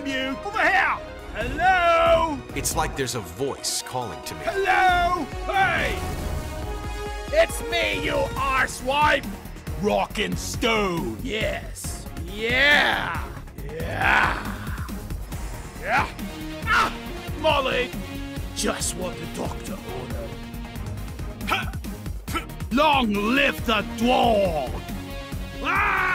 you! Over here! Hello? It's like there's a voice calling to me. Hello? Hey! It's me, you arsewipe! Rockin' Stone, yes. Yeah! Yeah! Yeah! Ah! Molly! Just what the doctor ordered. Ha! Long live the dwarf! Ah!